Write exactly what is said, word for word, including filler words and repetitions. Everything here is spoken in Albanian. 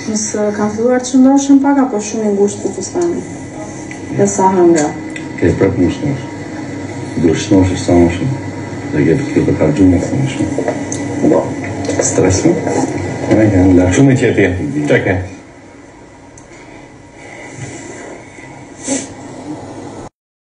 Nësë kam filluar të shëndoshem pak apo shumë i ngushtë për fustani? Dhe sa hënga? Ke prap më shnosh. Duhet shnosh sa më shumë. Dhe ke të të kalgju më shumë. Bo, stres më? Shumë i qeti, qeke.